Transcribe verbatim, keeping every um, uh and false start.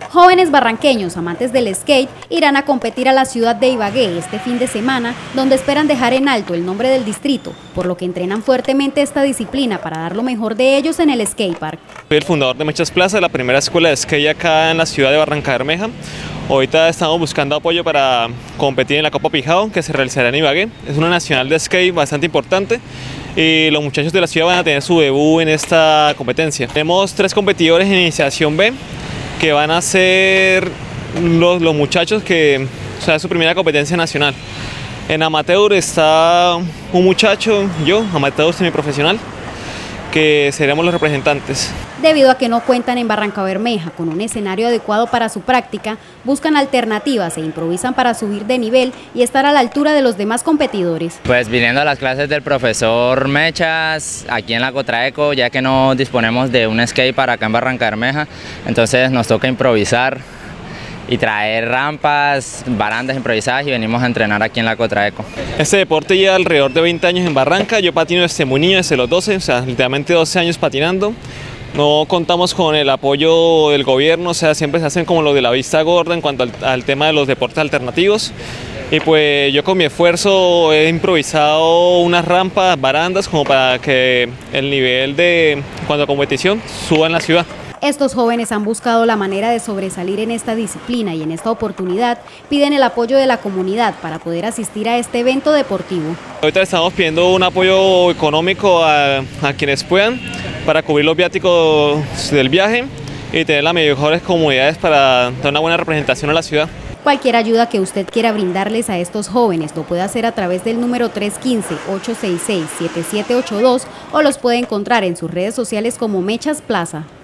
Jóvenes barranqueños amantes del skate irán a competir a la ciudad de Ibagué este fin de semana, donde esperan dejar en alto el nombre del distrito, por lo que entrenan fuertemente esta disciplina para dar lo mejor de ellos en el skatepark. Soy el fundador de Mechas Plaza, la primera escuela de skate acá en la ciudad de Barrancabermeja. Ahorita estamos buscando apoyo para competir en la Copa Pijao, que se realizará en Ibagué. Es una nacional de skate bastante importante y los muchachos de la ciudad van a tener su debut en esta competencia. Tenemos tres competidores en iniciación B, que van a ser los, los muchachos que, o sea, es su primera competencia nacional. En amateur está un muchacho, yo, amateur semiprofesional, que seremos los representantes. Debido a que no cuentan en Barrancabermeja con un escenario adecuado para su práctica, buscan alternativas e improvisan para subir de nivel y estar a la altura de los demás competidores. Pues viniendo a las clases del profesor Mechas, aquí en la Cotraeco, ya que no disponemos de un skate para acá en Barrancabermeja, entonces nos toca improvisar y traer rampas, barandas improvisadas y venimos a entrenar aquí en la Cotraeco. Este deporte lleva alrededor de veinte años en Barranca. Yo patino desde muy niño, desde los doce, o sea, literalmente doce años patinando. No contamos con el apoyo del gobierno, o sea, siempre se hacen como lo de la vista gorda en cuanto al, al tema de los deportes alternativos. Y pues yo con mi esfuerzo he improvisado unas rampas, barandas, como para que el nivel de, cuando a competición, suba en la ciudad. Estos jóvenes han buscado la manera de sobresalir en esta disciplina y en esta oportunidad piden el apoyo de la comunidad para poder asistir a este evento deportivo. Ahorita estamos pidiendo un apoyo económico a, a quienes puedan para cubrir los viáticos del viaje y tener las mejores comodidades para dar una buena representación a la ciudad. Cualquier ayuda que usted quiera brindarles a estos jóvenes lo puede hacer a través del número tres uno cinco, ocho seis seis, siete siete ocho dos o los puede encontrar en sus redes sociales como Mechas Plaza.